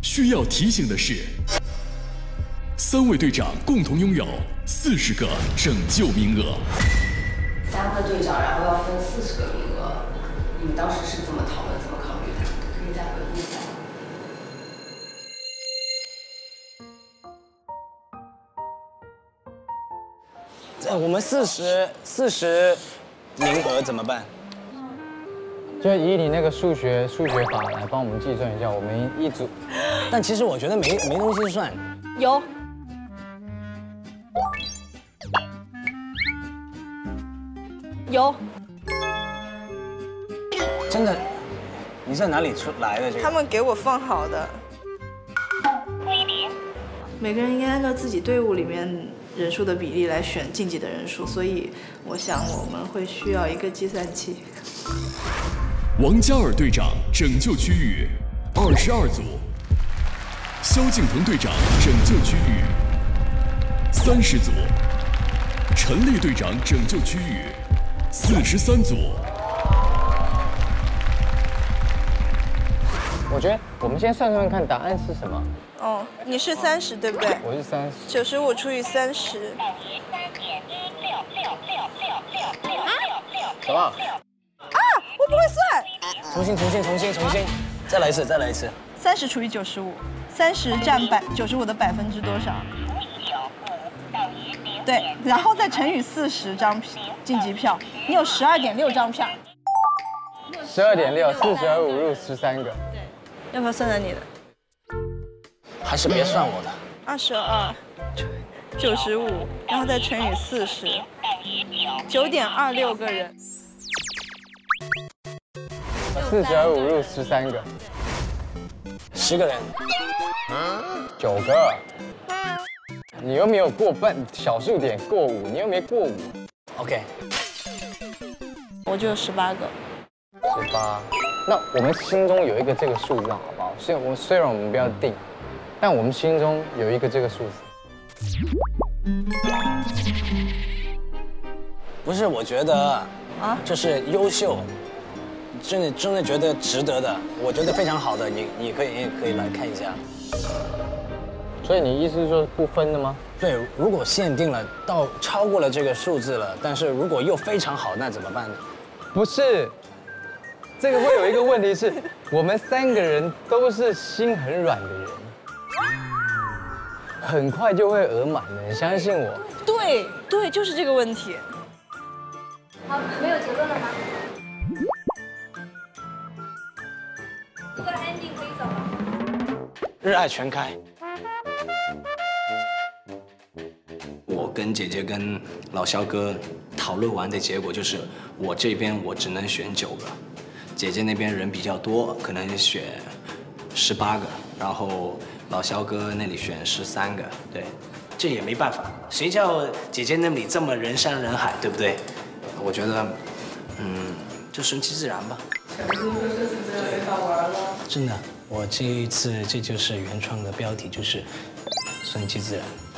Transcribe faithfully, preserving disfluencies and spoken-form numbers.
需要提醒的是，三位队长共同拥有四十个拯救名额。 三个队长，然后要分四十个名额，你们当时是怎么讨论、怎么考虑的？可以再回顾一下。 这我们四十四十名额怎么办？ 就以你那个数学数学法来帮我们计算一下，我们一组。 但其实我觉得没没东西算。 有。有。 真的？你在哪里出来的这个？ 他们给我放好的。每个人应该按照自己队伍里面人数的比例来选晋级的人数，所以我想我们会需要一个计算器。 王嘉尔队长拯救区域二十二组，萧敬腾队长拯救区域三十组，陈丽队长拯救区域四十三组。 我觉得我们先算算看答案是什么。 哦，你是三十对不对？ 我是三十。 九十五除以三十。 什么？啊！ 我不会算。 重新，重新，重新，重新，再来一次，再来一次。 三十除以九十五，三十占百九十五的百分之多少？对，然后再乘以四十张晋级票，你有十二点六张票。 十二点六，四舍五入十三个。 对，要不要算算你的？ 还是别算我的。 二十二，九十五，然后再乘以四十，九点二六个人。 四舍五入十三个， 十个人， 九个。你又没有过半，小数点过五，你又没过五。 OK。 我就有十八个。 十八。那我们心中有一个这个数字，好不好？虽然我们虽然我们不要定。 但我们心中有一个这个数字， 不是，我觉得啊，就是优秀，真的真的觉得值得的，我觉得非常好的，你你可以你也可以来看一下。 所以你意思是说不分的吗？ 对，如果限定了到超过了这个数字了，但是如果又非常好，那怎么办呢？ 不是，这个会有一个问题是，我们三个人都是心很软的人。 很快就会额满的，你相信我。 对对，就是这个问题。 好，没有结论了吗？这个 ending 可以走了。 日爱全开。我跟姐姐跟老肖哥讨论完的结果就是，我这边我只能选九个，姐姐那边人比较多，可能选十八个，然后。 老肖哥那里选十三个，对，这也没办法，谁叫姐姐那里这么人山人海，对不对？我觉得，嗯，就顺其自然吧。真的，我这一次这就是原创的标题，就是顺其自然。